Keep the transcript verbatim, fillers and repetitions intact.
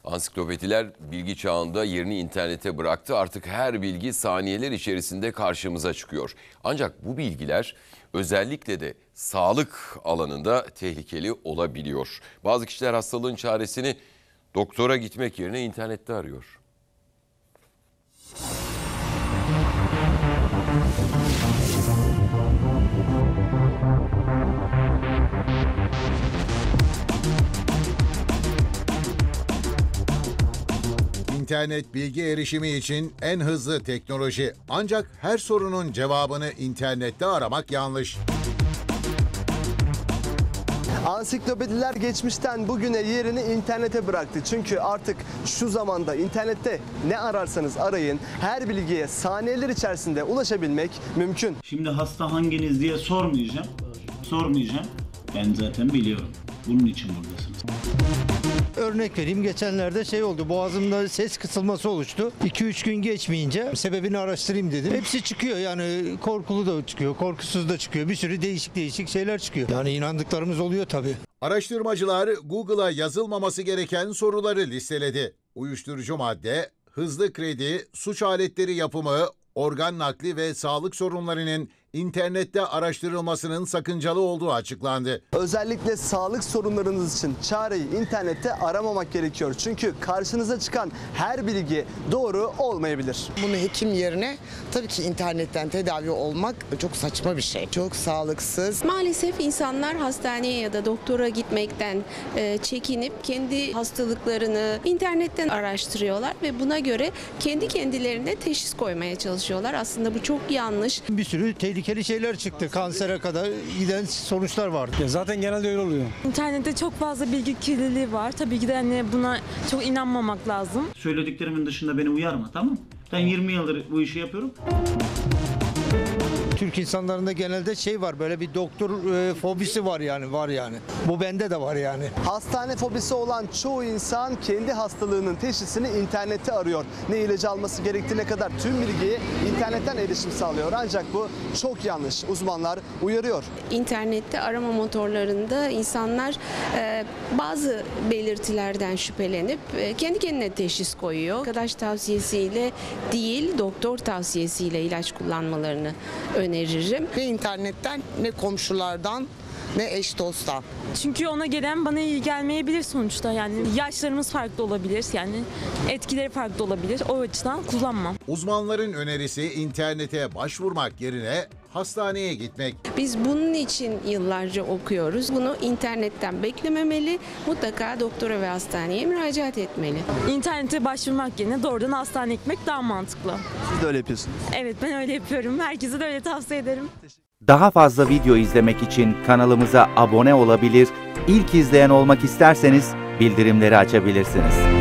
Ansiklopediler bilgi çağında yerini internete bıraktı. Artık her bilgi saniyeler içerisinde karşımıza çıkıyor. Ancak bu bilgiler özellikle de sağlık alanında tehlikeli olabiliyor. Bazı kişiler hastalığın çaresini doktora gitmek yerine internette arıyor. İnternet bilgi erişimi için en hızlı teknoloji. Ancak her sorunun cevabını internette aramak yanlış. Ansiklopediler geçmişten bugüne yerini internete bıraktı. Çünkü artık şu zamanda internette ne ararsanız arayın, her bilgiye saniyeler içerisinde ulaşabilmek mümkün. Şimdi hasta hanginiz diye sormayacağım. Sormayacağım. Ben zaten biliyorum. Bunun için buradasınız. Örnek vereyim, geçenlerde şey oldu, boğazımda ses kısılması oluştu. iki üç gün geçmeyince sebebini araştırayım dedim. Hepsi çıkıyor, yani korkulu da çıkıyor, korkusuz da çıkıyor. Bir sürü değişik değişik şeyler çıkıyor. Yani inandıklarımız oluyor tabii. Araştırmacılar Google'a yazılmaması gereken soruları listeledi. Uyuşturucu madde, hızlı kredi, suç aletleri yapımı, organ nakli ve sağlık sorunlarının internette araştırılmasının sakıncalı olduğu açıklandı. Özellikle sağlık sorunlarınız için çareyi internette aramamak gerekiyor. Çünkü karşınıza çıkan her bilgi doğru olmayabilir. Bunu hekim yerine tabii ki internetten tedavi olmak çok saçma bir şey. Çok sağlıksız. Maalesef insanlar hastaneye ya da doktora gitmekten e, çekinip kendi hastalıklarını internetten araştırıyorlar ve buna göre kendi kendilerine teşhis koymaya çalışıyorlar. Aslında bu çok yanlış. Bir sürü tehlikeli şeyler çıktı. Kansere kadar giden sonuçlar vardı. Ya zaten genelde öyle oluyor. İnternette çok fazla bilgi kirliliği var. Tabii ki de hani buna çok inanmamak lazım. Söylediklerimin dışında beni uyarma, tamam? Ben yirmi yıldır bu işi yapıyorum. Türk insanlarında genelde şey var, böyle bir doktor e, fobisi var yani, var yani. Bu bende de var yani. Hastane fobisi olan çoğu insan kendi hastalığının teşhisini internette arıyor. Ne ilacı alması gerektiğine kadar tüm bilgiye internetten erişim sağlıyor. Ancak bu çok yanlış. Uzmanlar uyarıyor. İnternette arama motorlarında insanlar e, bazı belirtilerden şüphelenip e, kendi kendine teşhis koyuyor. Arkadaş tavsiyesiyle değil, doktor tavsiyesiyle ilaç kullanmalarını öneririm. Ne internetten ne komşulardan ne eş dosttan. Çünkü ona gelen bana iyi gelmeyebilir sonuçta. Yani yaşlarımız farklı olabilir. Yani etkileri farklı olabilir. O açıdan kullanmam. Uzmanların önerisi internete başvurmak yerine hastaneye gitmek. Biz bunun için yıllarca okuyoruz. Bunu internetten beklememeli. Mutlaka doktora ve hastaneye müracaat etmeli. İnternete başvurmak yerine doğrudan hastaneye gitmek daha mantıklı. Siz de öyle yapıyorsunuz. Evet, ben öyle yapıyorum. Herkese de öyle tavsiye ederim. Daha fazla video izlemek için kanalımıza abone olabilir, ilk izleyen olmak isterseniz bildirimleri açabilirsiniz.